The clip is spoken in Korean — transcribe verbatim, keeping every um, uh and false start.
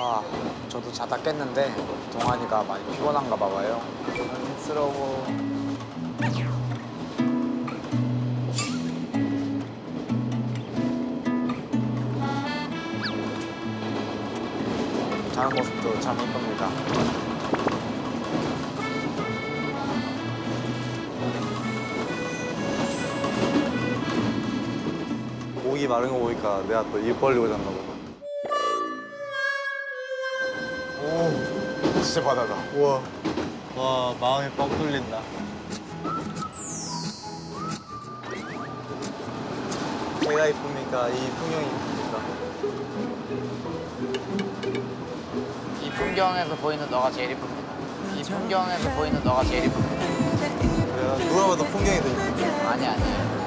아, 저도 자다 깼는데 동환이가 많이 피곤한가 봐요. 안쓰러워. 자는 모습도 참 이쁩니다. 목이 마른 거 보니까 내가 또 입 벌리고 잤나 보다. 오, 진짜 바다다. 우와. 와, 마음이 뻥 뚫린다. 제가 이쁩니까? 이 풍경이 이쁩니까? 이 풍경에서 보이는 너가 제일 이쁩니다. 이 풍경에서 보이는 너가 제일 이쁩니다. 그래요? 누가 봐도 풍경이 더 이쁜데. 아니 아니에요.